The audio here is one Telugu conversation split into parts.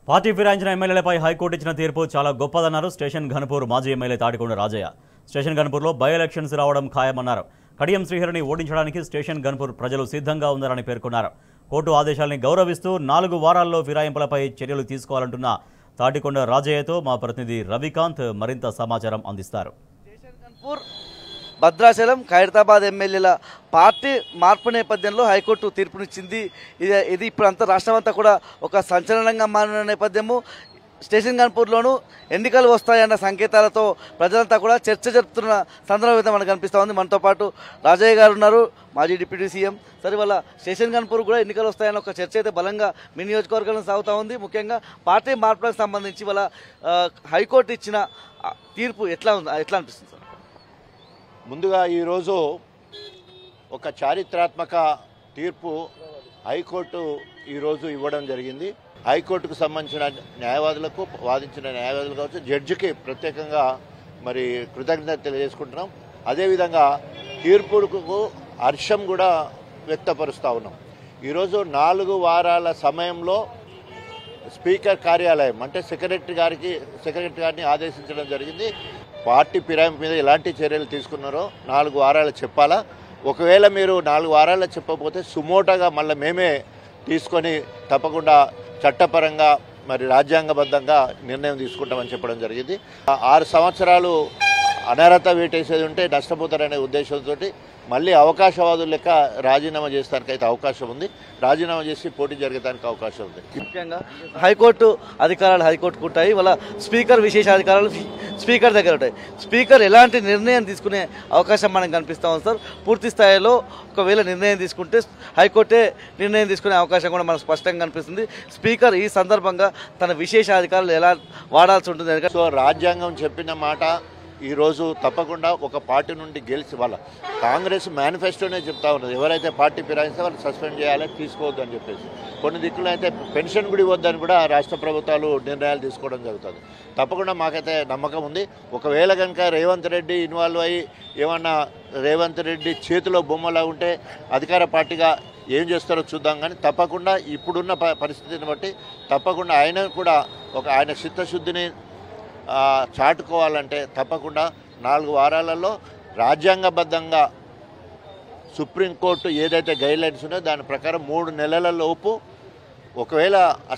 పార్టీ ఫిరాయించిన ఎమ్మెల్యేలపై హైకోర్టు ఇచ్చిన తీర్పు చాలా గొప్పదన్నారు స్టేషన్ ఘనపూర్ మాజీ ఎమ్మెల్యే తాటికొండ రాజయ్య. స్టేషన్ ఘనపూర్లో బై ఎలక్షన్స్ రావడం ఖాయమన్నారు. కడియం శ్రీహరిని ఓడించడానికి స్టేషన్ ఘనపూర్ ప్రజలు సిద్ధంగా ఉన్నారని పేర్కొన్నారు. కోర్టు ఆదేశాలని గౌరవిస్తూ 4 వారాల్లో ఫిరాయింపులపై చర్యలు తీసుకోవాలంటున్న తాటికొండ రాజయ్యతో మా ప్రతినిధి రవికాంత్ మరింత సమాచారం అందిస్తారు. భద్రాచలం ఖైరతాబాద్ ఎమ్మెల్యేల పార్టీ మార్పు నేపథ్యంలో హైకోర్టు తీర్పునిచ్చింది. ఇది ఇప్పుడు అంతా రాష్ట్రం అంతా కూడా ఒక సంచలనంగా మారిన నేపథ్యము. స్టేషన్ ఘనపూర్లోనూ ఎన్నికలు వస్తాయన్న సంకేతాలతో ప్రజలంతా కూడా చర్చ జరుపుతున్న సందర్భం అయితే మనకు కనిపిస్తూ ఉంది. మనతో పాటు రాజయ్య గారు ఉన్నారు, మాజీ డిప్యూటీ సీఎం. సరే, వాళ్ళ స్టేషన్ ఘనపూర్ కూడా ఎన్నికలు వస్తాయన్న ఒక చర్చ అయితే బలంగా మీ నియోజకవర్గంలో సాగుతూ ఉంది. ముఖ్యంగా పార్టీ మార్పులకు సంబంధించి వాళ్ళ హైకోర్టు ఇచ్చిన తీర్పు ఎట్లా అనిపిస్తుంది సార్? ముందుగా ఈరోజు ఒక చారిత్రాత్మక తీర్పు హైకోర్టు ఈరోజు ఇవ్వడం జరిగింది. హైకోర్టుకు సంబంధించిన న్యాయవాదులకు, వాదించిన న్యాయవాదులు కావచ్చు, జడ్జికి ప్రత్యేకంగా మరి కృతజ్ఞత తెలియజేసుకుంటున్నాం. అదేవిధంగా తీర్పుకు హర్షం కూడా వ్యక్తపరుస్తూ ఉన్నాం. ఈరోజు 4 వారాల సమయంలో స్పీకర్ కార్యాలయం అంటే సెక్రటరీ గారిని ఆదేశించడం జరిగింది. పార్టీ ఫిరాయింపు మీద ఎలాంటి చర్యలు తీసుకున్నారో 4 వారాలు చెప్పాలా. ఒకవేళ మీరు 4 వారాలు చెప్పకపోతే సుమోటోగా మళ్ళీ మేమే తీసుకొని తప్పకుండా చట్టపరంగా మరి రాజ్యాంగబద్ధంగా నిర్ణయం తీసుకుంటామని చెప్పడం జరిగింది. 6 సంవత్సరాలు అనర్హత వేటేసేది ఉంటే నష్టపోతారనే ఉద్దేశంతో మళ్ళీ అవకాశవాదులు లెక్క రాజీనామా చేస్తానికి అయితే అవకాశం ఉంది. రాజీనామా చేసి పోటీ జరగడానికి అవకాశం ఉంది. ముఖ్యంగా హైకోర్టు అధికారాలు హైకోర్టుకు ఉంటాయి, వాళ్ళ స్పీకర్ విశేషాధికారాలు స్పీకర్ దగ్గర ఉంటాయి. స్పీకర్ ఎలాంటి నిర్ణయం తీసుకునే అవకాశం మనకు కనిపిస్తూ ఉంది సార్. పూర్తి స్థాయిలో ఒకవేళ నిర్ణయం తీసుకుంటే హైకోర్టే నిర్ణయం తీసుకునే అవకాశం కూడా మనకు స్పష్టంగా కనిపిస్తుంది. స్పీకర్ ఈ సందర్భంగా తన విశేషాధికారాలు ఎలా వాడాల్సి ఉంటుంది? సో రాజ్యాంగం చెప్పిన మాట ఈరోజు తప్పకుండా ఒక పార్టీ నుండి గెలిచి వాళ్ళ కాంగ్రెస్ మేనిఫెస్టోనే చెప్తా ఉన్నది, ఎవరైతే పార్టీ ఫిరాయిస్తే వాళ్ళు సస్పెండ్ చేయాలి, తీసుకోవద్దు అని చెప్పేసి. కొన్ని దిక్కులు అయితే పెన్షన్ కూడా ఇవ్వద్దని కూడా రాష్ట్ర ప్రభుత్వాలు నిర్ణయాలు తీసుకోవడం జరుగుతుంది. తప్పకుండా మాకైతే నమ్మకం ఉంది. ఒకవేళ కనుక రేవంత్ రెడ్డి ఇన్వాల్వ్ అయ్యి ఏమన్నా రేవంత్ రెడ్డి చేతిలో బొమ్మలా ఉంటే అధికార పార్టీగా ఏం చేస్తారో చూద్దాం. కానీ తప్పకుండా ఇప్పుడున్న పరిస్థితిని బట్టి తప్పకుండా ఆయన కూడా ఆయన చిత్తశుద్ధిని చాటుకోవాలంటే తప్పకుండా 4 వారాలలో రాజ్యాంగబద్ధంగా సుప్రీంకోర్టు ఏదైతే గైడ్లైన్స్ ఉన్నాయో దాని ప్రకారం 3 నెలల లోపు ఒకవేళ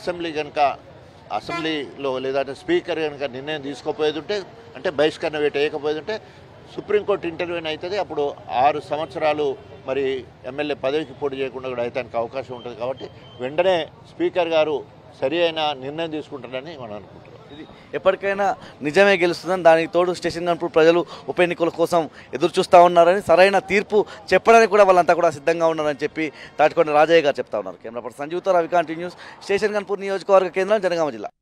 అసెంబ్లీలో లేదంటే స్పీకర్ కనుక నిర్ణయం తీసుకోపోయేది ఉంటే, అంటే బహిష్కరణ వేట వేయకపోయేది ఉంటే సుప్రీంకోర్టు ఇంటర్వ్యూన్ అవుతుంది. అప్పుడు 6 సంవత్సరాలు మరి ఎమ్మెల్యే పదవికి పోటీ చేయకుండా కూడా అయితే అవకాశం ఉంటుంది. కాబట్టి వెంటనే స్పీకర్ గారు సరి అయిన నిర్ణయం తీసుకుంటారని మనం అనుకుంటున్నాం. ఇది ఎప్పటికైనా నిజమే గెలుస్తుందని, దానికి తోడు స్టేషన్ ఘనపూర్ ప్రజలు ఉప ఎన్నికల కోసం ఎదురు చూస్తూ ఉన్నారని, సరైన తీర్పు చెప్పడానికి కూడా వాళ్ళంతా కూడా సిద్ధంగా ఉన్నారని చెప్పి తాటికొండ రాజయ్య గారు చెప్తా ఉన్నారు. కెమెరా పర్సన్ సంజీవ్తో రవికాంత్ న్యూస్, స్టేషన్ ఘనపూర్ నియోజకవర్గ కేంద్రం, జనగామ జిల్లా.